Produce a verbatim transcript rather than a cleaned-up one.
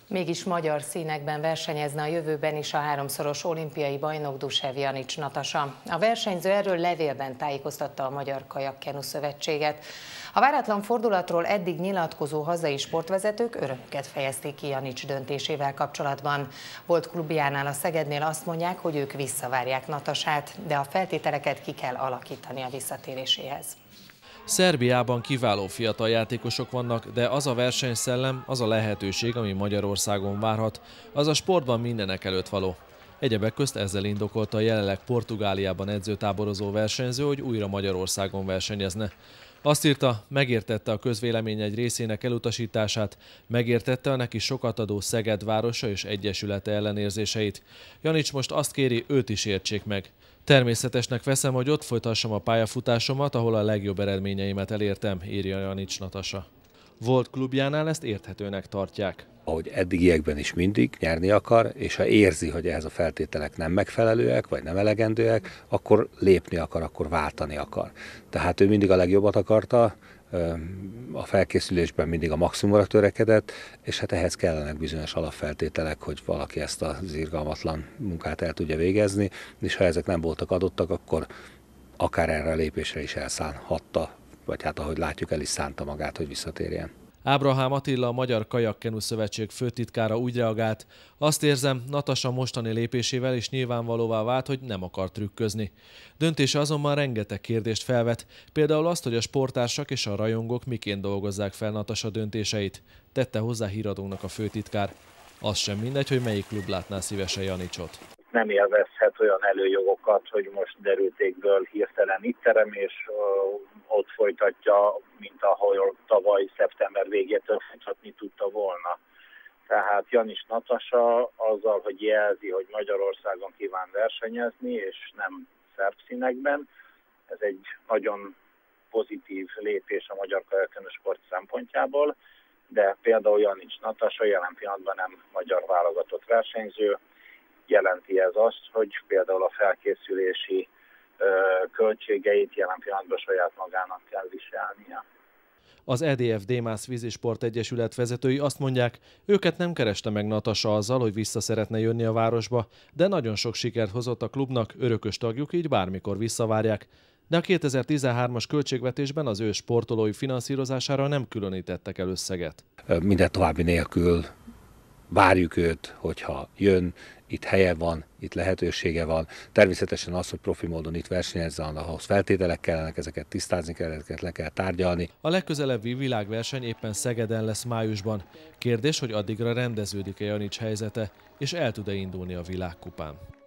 Mégis magyar színekben versenyezne a jövőben is a háromszoros olimpiai bajnok Dusev Janics Natasa. A versenyző erről levélben tájékoztatta a Magyar Kajak-Kenu Szövetséget. A váratlan fordulatról eddig nyilatkozó hazai sportvezetők örömüket fejezték ki Janics döntésével kapcsolatban. Volt klubjánál a Szegednél azt mondják, hogy ők visszavárják Natasát, de a feltételeket ki kell alakítani a visszatéréséhez. Szerbiában kiváló fiatal játékosok vannak, de az a versenyszellem, az a lehetőség, ami Magyarországon várhat, az a sportban mindenek előtt való. Egyebek közt ezzel indokolta a jelenleg Portugáliában edzőtáborozó versenyző, hogy újra Magyarországon versenyezne. Azt írta, megértette a közvélemény egy részének elutasítását, megértette a neki sokat adó Szeged városa és egyesülete ellenérzéseit. Janics most azt kéri, őt is értsék meg. Természetesnek veszem, hogy ott folytassam a pályafutásomat, ahol a legjobb eredményeimet elértem, írja Janics Natasa. Volt klubjánál ezt érthetőnek tartják. Ahogy eddigiekben is mindig nyerni akar, és ha érzi, hogy ehhez a feltételek nem megfelelőek, vagy nem elegendőek, akkor lépni akar, akkor váltani akar. Tehát ő mindig a legjobbat akarta, a felkészülésben mindig a maximumra törekedett, és hát ehhez kellenek bizonyos alapfeltételek, hogy valaki ezt az irgalmatlan munkát el tudja végezni, és ha ezek nem voltak adottak, akkor akár erre a lépésre is elszánhatta, vagy hát ahogy látjuk, el is szánta magát, hogy visszatérjen. Ábrahám Attila, a Magyar Kajak-Kenu Szövetség főtitkára úgy reagált: azt érzem, Natasa mostani lépésével is nyilvánvalóvá vált, hogy nem akar trükközni. Döntése azonban rengeteg kérdést felvet, például azt, hogy a sporttársak és a rajongók miként dolgozzák fel Natasa döntéseit, tette hozzá híradónak a főtitkár. Az sem mindegy, hogy melyik klub látná szívesen Janicsot. Nem élvezhet olyan előjogokat, hogy most derültékből hirtelen itt terem, és uh, ott folytatja, mint ahol tavaly szeptember végétől folytatni tudta volna. Tehát Janics Natasa azzal, hogy jelzi, hogy Magyarországon kíván versenyezni, és nem szerb színekben, ez egy nagyon pozitív lépés a magyar kajak-kenu sport szempontjából, de például Janics Natasa jelen pillanatban nem magyar válogatott versenyző. Jelenti ez azt, hogy például a felkészülési ö, költségeit jelen pillanatban saját magának kell viselnie. Az é dé ef Démász Vízisport Egyesület vezetői azt mondják, őket nem kereste meg Natasa azzal, hogy vissza szeretne jönni a városba, de nagyon sok sikert hozott a klubnak, örökös tagjuk, így bármikor visszavárják. De a kétezer-tizenhármas költségvetésben az ő sportolói finanszírozására nem különítettek el összeget. Minden további nélkül várjuk őt, hogyha jön, itt helye van, itt lehetősége van. Természetesen az, hogy profi módon itt versenyezzen, ahhoz feltételek kellenek, ezeket tisztázni kell, ezeket le kell tárgyalni. A legközelebbi világverseny éppen Szegeden lesz májusban. Kérdés, hogy addigra rendeződik-e Janics helyzete, és el tud-e indulni a világkupán.